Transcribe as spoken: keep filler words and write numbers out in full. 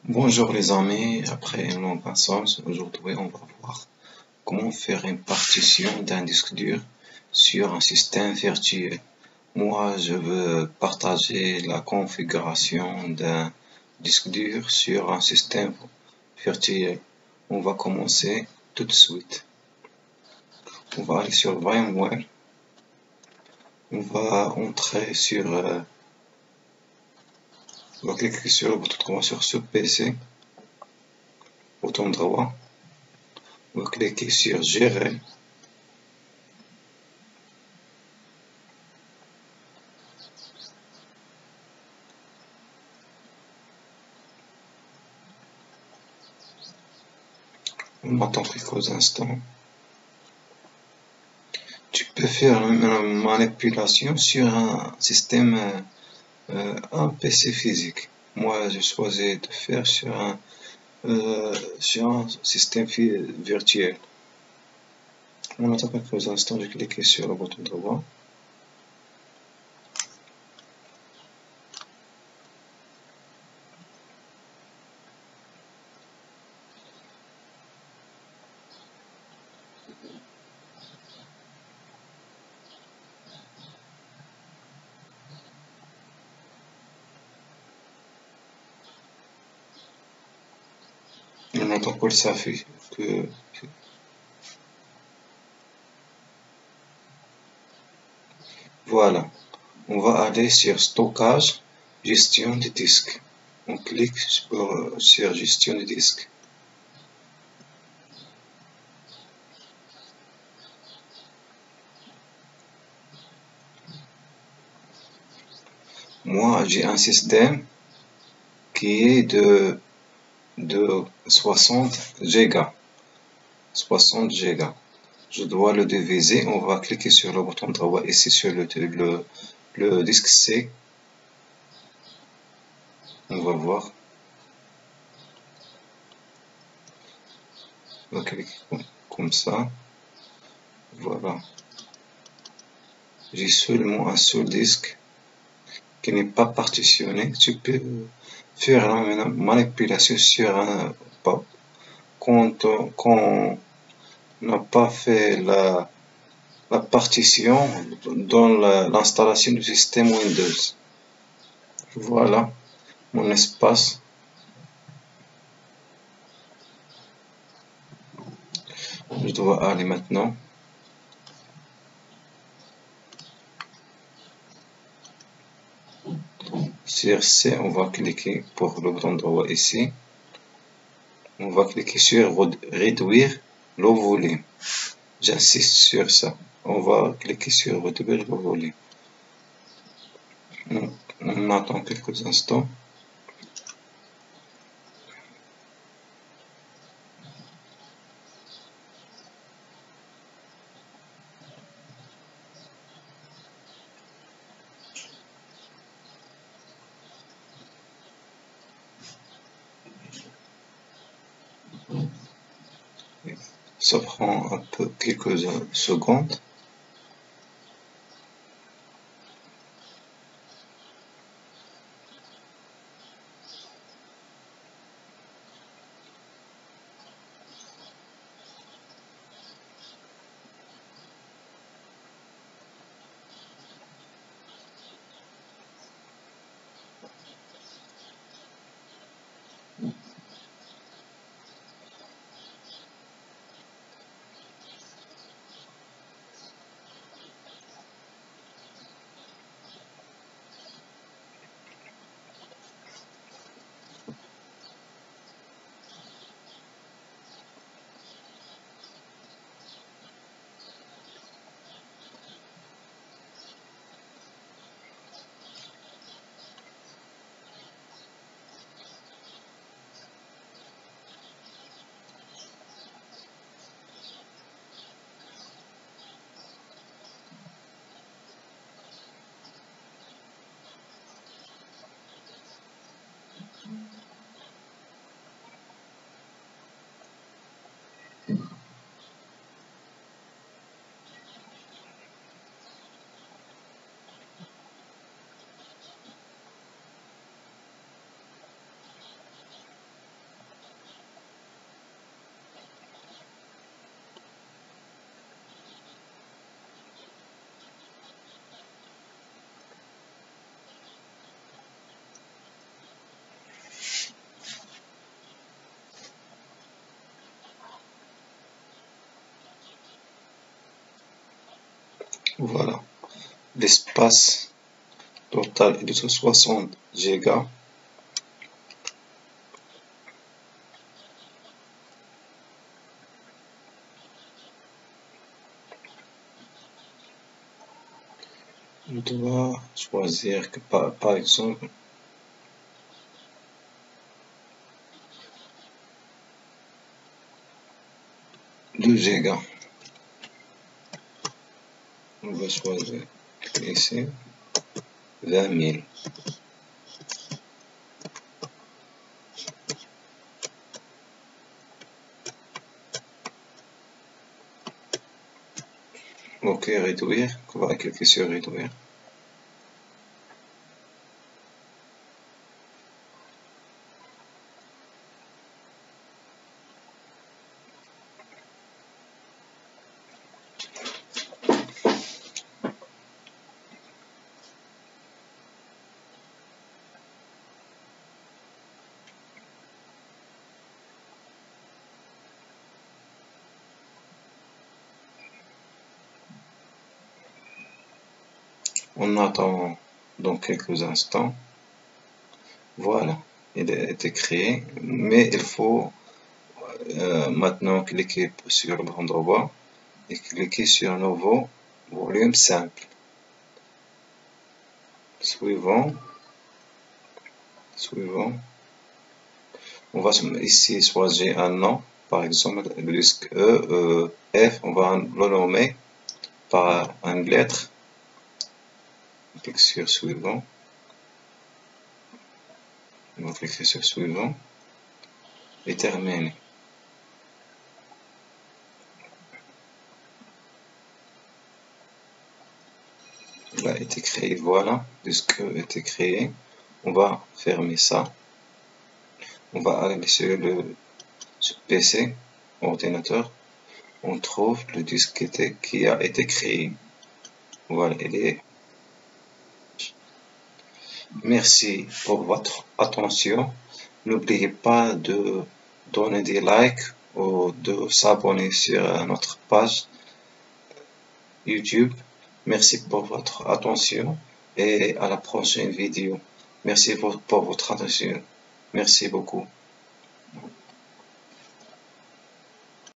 Bonjour les amis, après une longue absence, aujourd'hui on va voir comment faire une partition d'un disque dur sur un système virtuel. Moi je veux partager la configuration d'un disque dur sur un système virtuel. On va commencer tout de suite. On va aller sur VMware. On va entrer sur euh, on va cliquer sur le bouton droit sur ce P C. Bouton droit. On va cliquer sur Gérer. On attend quelques instants. Tu peux faire une manipulation sur un système, euh, un P C physique. Moi, je choisis de faire sur un, euh, sur un système virtuel. On attend quelques instants de cliquer sur le bouton droit. On attend que ça fait que voilà. On va aller sur stockage, gestion des disques. On clique sur, sur gestion des disques. Moi, j'ai un système qui est de, de soixante gigas. soixante gigas. Je dois le diviser. On va cliquer sur le bouton droit ici sur le, le, le disque C. On va voir. On va cliquer comme ça. Voilà. J'ai seulement un seul disque qui n'est pas partitionné. Tu peux faire la manipulation sur un quand, quand on n'a pas fait la, la partition dans l'installation du système Windows. Voilà mon espace. Je dois aller maintenant sur C. On va cliquer pour le bouton droit ici. On va cliquer sur réduire le volume. J'insiste sur ça. On va cliquer sur réduire le volume. On, on attend quelques instants. Ça prend un peu quelques secondes. Voilà. L'espace total est de soixante gigas. On doit choisir que par, par exemple deux gigas. On va choisir ici vingt mille. Ok, réduire. On va cliquer sur réduire. On attend dans quelques instants. Voilà, il a été créé, mais il faut euh, maintenant cliquer sur le bouton droit et cliquer sur nouveau volume simple. Suivant, suivant. On va ici choisir un nom, par exemple le disque E, euh, F, on va le nommer par une lettre. On clique sur suivant. On va cliquer sur suivant et terminer. Il a été créé, voilà, disque E a été créé. On va fermer ça. On va aller sur le sur P C, ordinateur. On trouve le disque qui, était, qui a été créé. Voilà, il est. Merci pour votre attention. N'oubliez pas de donner des likes ou de s'abonner sur notre page YouTube. Merci pour votre attention et à la prochaine vidéo. Merci pour, pour votre attention. Merci beaucoup.